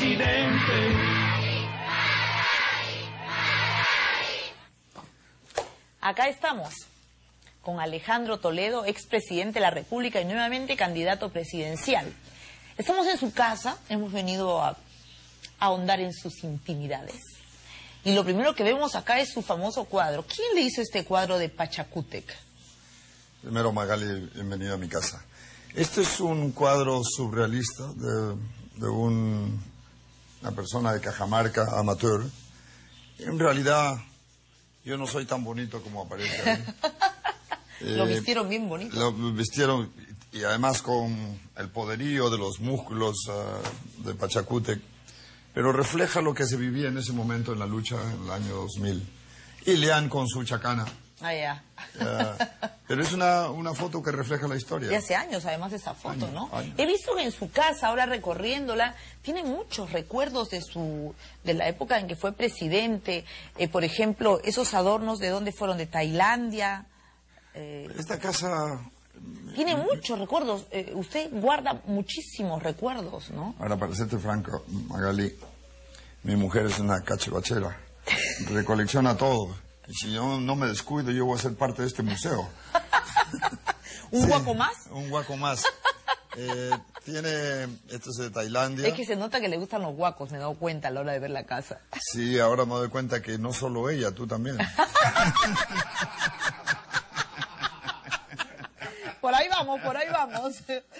presidente. Acá estamos con Alejandro Toledo, expresidente de la República y nuevamente candidato presidencial. Estamos en su casa, hemos venido a ahondar en sus intimidades. Y lo primero que vemos acá es su famoso cuadro. ¿Quién le hizo este cuadro de Pachacútec? Primero, Magali, bienvenido a mi casa. Este es un cuadro surrealista de una persona de Cajamarca, amateur. En realidad, yo no soy tan bonito como aparece ahí. Lo vistieron bien bonito. Lo vistieron, y además con el poderío de los músculos de Pachacútec, pero refleja lo que se vivía en ese momento en la lucha en el año 2000. Y Leán con su chacana. Ah, ya. Pero es una foto que refleja la historia. De hace años, además, de esa foto, Años, ¿no? años. He visto que en su casa, ahora recorriéndola, tiene muchos recuerdos de la época en que fue presidente. Por ejemplo, esos adornos, ¿de dónde fueron? ¿De Tailandia? Esta casa... Tiene muchos recuerdos. Usted guarda muchísimos recuerdos, ¿no? Ahora, para serte franco, Magali, mi mujer es una cachivachera. Recolecciona todo. Y si yo no me descuido, yo voy a ser parte de este museo. ¿Un Sí, guaco más? Un guaco más. Esto es de Tailandia. Es que se nota que le gustan los guacos, me he dado cuenta a la hora de ver la casa. Sí, ahora me doy cuenta que no solo ella, tú también. Por ahí vamos, por ahí vamos.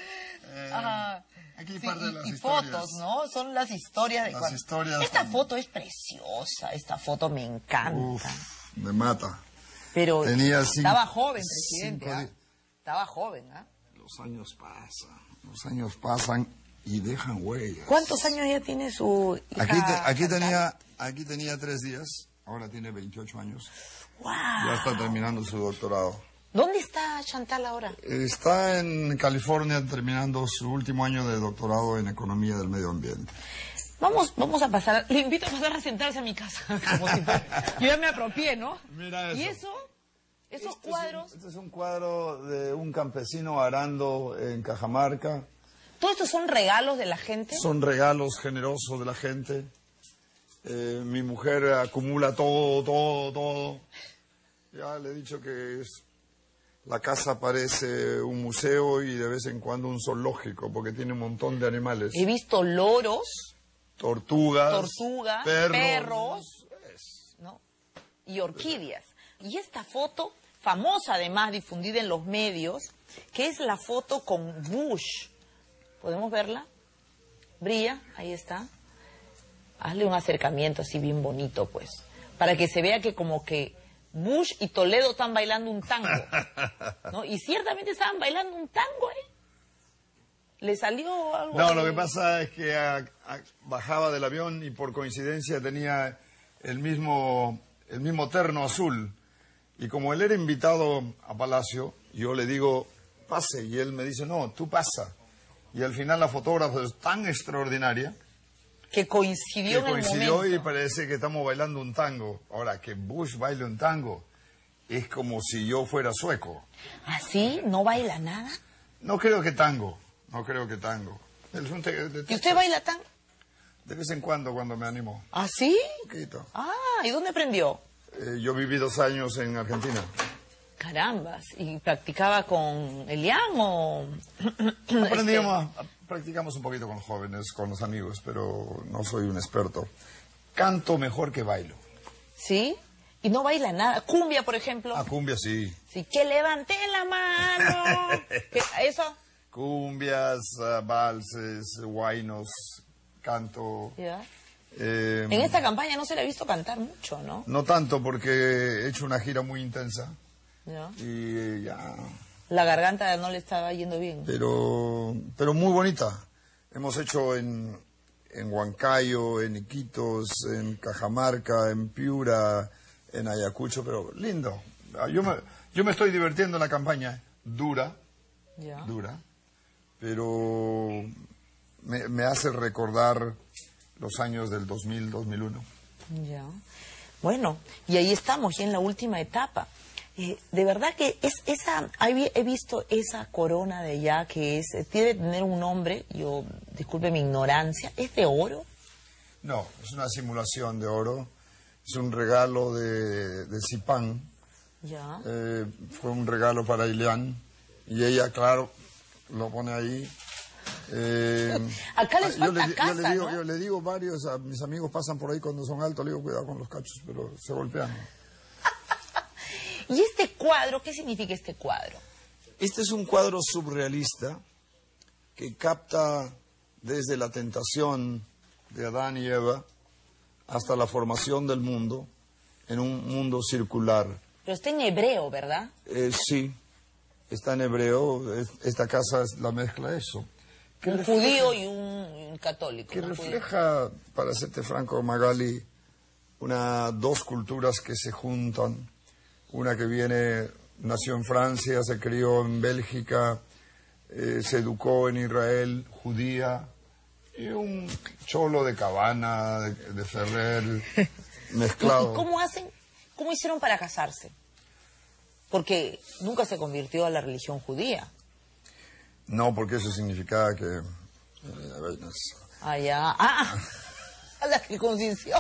Ajá. Aquí Sí, parte de las y historias. fotos, ¿no? Son las historias de Las cuando... historias Esta también. foto es preciosa, esta foto me encanta. Uf, me mata. Pero Tenía estaba joven, presidente, 5 ¿ah? días. Estaba joven, ¿ah? Los años pasan y dejan huellas. ¿Cuántos años ya tiene su hija? Aquí tenía 3 días, ahora tiene 28 años. ¡Wow! Ya está terminando su doctorado. ¿Dónde está Chantal ahora? Está en California terminando su último año de doctorado en Economía del Medio Ambiente. Vamos a pasar, le invito a pasar a sentarse a mi casa. Como si fuera- Yo ya me apropié, ¿no? Mira ¿Y eso. eso? ¿Esos cuadros? Este es un cuadro de un campesino arando en Cajamarca. ¿Todos estos son regalos de la gente? Son regalos generosos de la gente. Mi mujer acumula todo. Ya le he dicho que la casa parece un museo y de vez en cuando un zoológico, porque tiene un montón de animales. He visto loros, Tortugas, perros, ¿no? Y orquídeas. Y esta foto, famosa además, difundida en los medios, que es la foto con Bush. ¿Podemos verla? Brilla, ahí está. Hazle un acercamiento así bien bonito, pues, para que se vea que como que Bush y Toledo están bailando un tango, ¿no? Y ciertamente estaban bailando un tango, ¿eh? ¿Le salió algo? No, lo que pasa es que bajaba del avión y por coincidencia tenía el mismo terno azul. Y como él era invitado a Palacio, yo le digo, pase. Y él me dice, no, tú pasa. Y al final la fotógrafa es tan extraordinaria Que coincidió en el momento. y parece que estamos bailando un tango. Ahora, que Bush baile un tango es como si yo fuera sueco. ¿Así? ¿No baila nada? No creo que tango. Él es de ¿Y usted Texas. baila tan? De vez en cuando me animo. ¿Así? Un poquito. Ah, ¿y dónde aprendió? Yo viví 2 años en Argentina. Carambas, ¿y practicaba con Elian o...? Practicamos un poquito con jóvenes, con los amigos, pero no soy un experto. Canto mejor que bailo. ¿Sí? ¿Y no baila nada? ¿Cumbia, por ejemplo? Cumbia sí. Sí, que levanté la mano. ¿Eso? Cumbias, valses, huaynos, canto. Ya. Eh, En esta campaña no se le ha visto cantar mucho, ¿no? No tanto porque he hecho una gira muy intensa ¿No? y ya... La garganta no le estaba yendo bien. Pero muy bonita. Hemos hecho en Huancayo, en Iquitos, en Cajamarca, en Piura, en Ayacucho, pero lindo. Yo me estoy divirtiendo en la campaña, dura, Ya. pero me hace recordar los años del 2000, 2001. Ya. Bueno, y ahí estamos, ya en la última etapa. De verdad que he visto esa corona de allá que debe tener un nombre, disculpe mi ignorancia, ¿es de oro? No, es una simulación de oro. Es un regalo de Zipán. Ya. Fue un regalo para Ilian. Y ella, claro, lo pone ahí. Acá les falta casa, ¿no? Yo le digo varios, a mis amigos pasan por ahí cuando son altos, le digo cuidado con los cachos, pero se golpean. ¿Y este cuadro, qué significa este cuadro? Este es un cuadro surrealista que capta desde la tentación de Adán y Eva hasta la formación del mundo en un mundo circular. Pero está en hebreo, ¿verdad? Sí, está en hebreo. Esta casa es la mezcla de eso. Un judío y un católico. Que refleja, para serte franco, Magali, dos culturas que se juntan. Una que nació en Francia, se crió en Bélgica, se educó en Israel, judía, y un cholo de Cabana, de Ferrer, mezclado. ¿Y cómo hicieron para casarse? Porque nunca se convirtió a la religión judía. No, porque eso significaba que... A la circuncisión.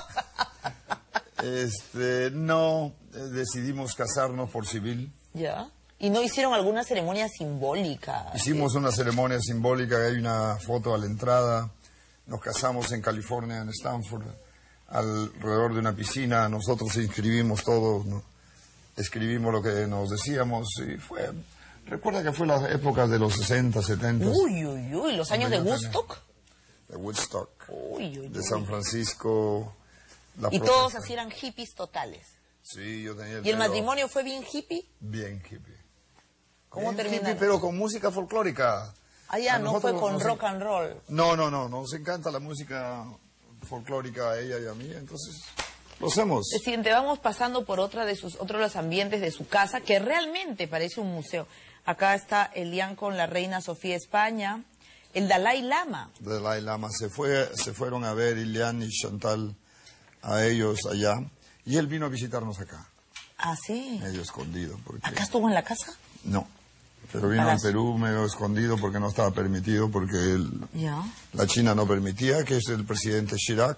No, decidimos casarnos por civil. Ya. ¿Y no hicieron alguna ceremonia simbólica? Hicimos una ceremonia simbólica, hay una foto a la entrada. Nos casamos en California, en Stanford, alrededor de una piscina. Nosotros inscribimos todo, ¿no? Escribimos lo que nos decíamos y fue... Recuerda que fue las épocas de los 60, 70. Uy, los años de Woodstock. De Woodstock, de San Uy. Francisco. Y todos así eran hippies totales. Sí, yo tenía ¿Y el matrimonio fue bien hippie? Bien hippie. ¿Cómo terminaron? Hippie, pero con música folclórica. No fue con rock and roll. No, nos encanta la música folclórica a ella y a mí, entonces lo hacemos. Presidente, vamos pasando por otro de los ambientes de su casa, que realmente parece un museo. Acá está Elian con la reina Sofía España, el Dalai Lama. Dalai Lama se fueron a ver Ilian y Chantal a ellos allá, y él vino a visitarnos acá. Ah, sí. Medio escondido. ¿Acá estuvo en la casa? No, pero vino al Perú medio escondido porque no estaba permitido, porque la China no permitía, que es el presidente Chirac.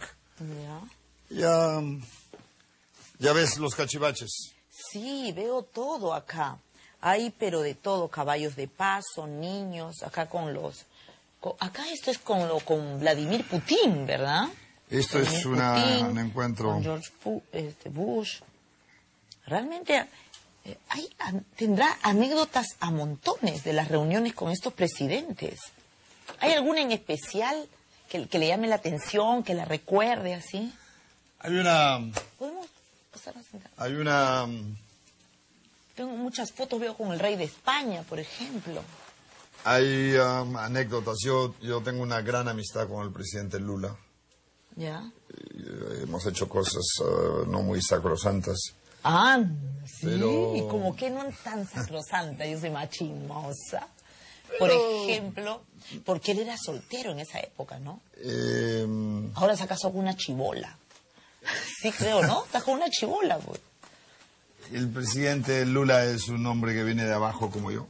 Ya ves los cachivaches. Sí, veo todo acá. Hay, pero de todo, caballos de paso, niños, acá acá esto es con Vladimir Putin, ¿verdad? Esto es un encuentro. Con George Bush. Realmente tendrá anécdotas a montones de las reuniones con estos presidentes. ¿Hay alguna en especial que le llame la atención, que la recuerde así? ¿Podemos pasar a sentar? Hay una... Tengo muchas fotos, veo con el rey de España, por ejemplo. Hay anécdotas. Yo tengo una gran amistad con el presidente Lula. ¿Ya? Hemos hecho cosas no muy sacrosantas. Sí, pero... y como que no tan sacrosanta, yo soy más chismosa. Por ejemplo, porque él era soltero en esa época, ¿no? Ahora se casó con una chibola. Sí, creo, ¿no? Está con una chibola, pues. El presidente Lula es un hombre que viene de abajo como yo.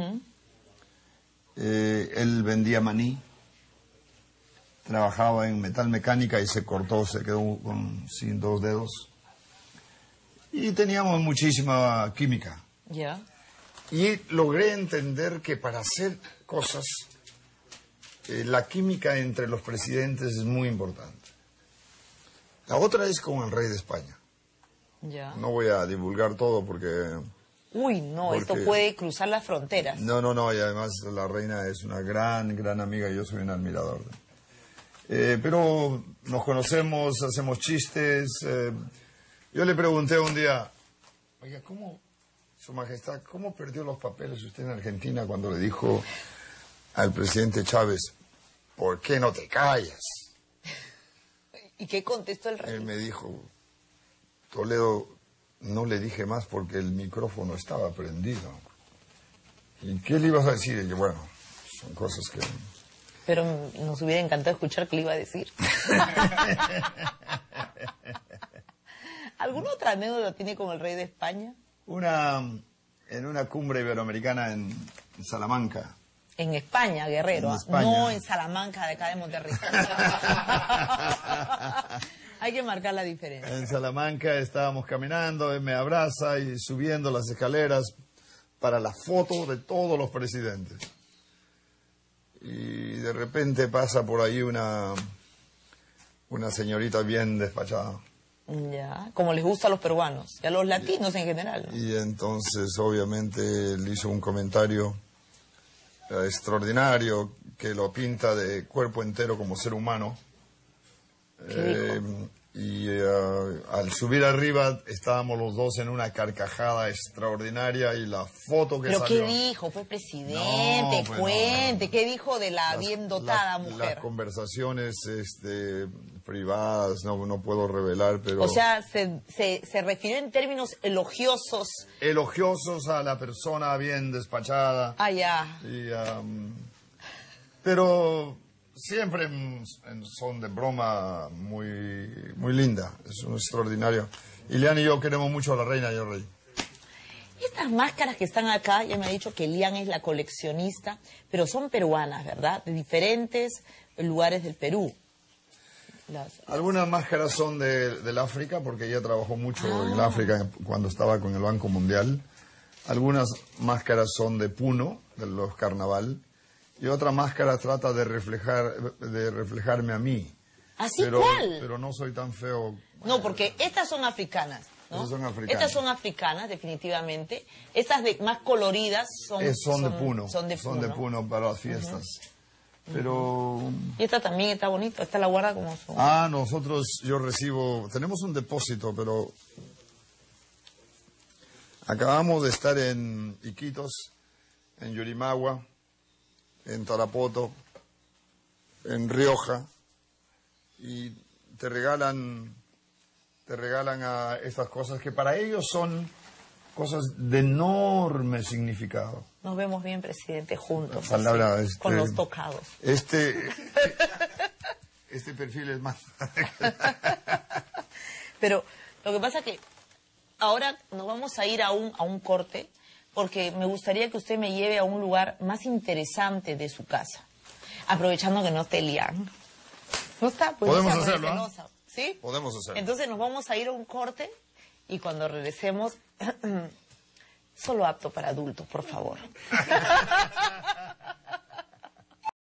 Él vendía maní, trabajaba en metalmecánica y se quedó sin 2 dedos. Y teníamos muchísima química. Ya. Y logré entender que para hacer cosas, la química entre los presidentes es muy importante. La otra es con el rey de España. Ya. No voy a divulgar todo porque... esto puede cruzar las fronteras. No, y además la reina es una gran amiga, yo soy un admirador. Pero nos conocemos, hacemos chistes. Yo le pregunté un día, oiga, Su Majestad, ¿cómo perdió los papeles usted en Argentina cuando le dijo al presidente Chávez, ¿por qué no te callas? ¿Y qué contestó el rey? Él me dijo, Toledo, no le dije más porque el micrófono estaba prendido. ¿Y qué le ibas a decir? Y yo, bueno, son cosas que... Pero nos hubiera encantado escuchar qué le iba a decir. ¿Alguna otra anécdota tiene con el rey de España? En una cumbre iberoamericana en Salamanca. En España, Guerrero. En España. No en Salamanca, de acá de Monterrey. Hay que marcar la diferencia. En Salamanca estábamos caminando, él me abraza y subiendo las escaleras para la foto de todos los presidentes. Y de repente pasa por ahí una señorita bien despachada. Ya, como les gusta a los peruanos y a los latinos en general, ¿no? Y entonces obviamente él hizo un comentario extraordinario que lo pinta de cuerpo entero como ser humano. Al subir arriba estábamos los dos en una carcajada extraordinaria y la foto que ¿Pero salió... qué dijo? Fue presidente, No, pues cuente, no. ¿qué dijo de la bien dotada mujer? Las conversaciones privadas no puedo revelar, pero... O sea, se refirió en términos elogiosos. Elogiosos a la persona bien despachada. Ah, ya. Pero siempre en son de broma muy linda. Es un extraordinario. Ilian y yo queremos mucho a la reina y al rey. Estas máscaras que están acá, ya me ha dicho que Lian es la coleccionista, pero son peruanas, ¿verdad? De diferentes lugares del Perú. Algunas máscaras son del África, porque ella trabajó mucho en el África cuando estaba con el Banco Mundial. Algunas máscaras son de Puno, de los carnaval. Y otra máscara trata de reflejarme a mí. ¿Así cuál? Pero no soy tan feo. No, porque estas son africanas, ¿no? Estas son africanas. Estas son africanas, definitivamente. Estas más coloridas son de Puno. Son de Puno para las fiestas. Pero... Y esta también está bonita. Esta la guarda como son. Yo recibo... Tenemos un depósito, pero... Acabamos de estar en Iquitos, en Yurimagua, en Tarapoto, en Rioja, y te regalan a estas cosas que para ellos son cosas de enorme significado. Nos vemos bien, presidente, juntos, Palabra, así, con los tocados. Este perfil es más... Pero lo que pasa que ahora nos vamos a ir a un corte, porque me gustaría que usted me lleve a un lugar más interesante de su casa, aprovechando que no esté Lian. ¿No está? Pues podemos no hacerlo, ¿eh? ¿Sí? Podemos hacerlo. Entonces nos vamos a ir a un corte y cuando regresemos, solo apto para adultos, por favor.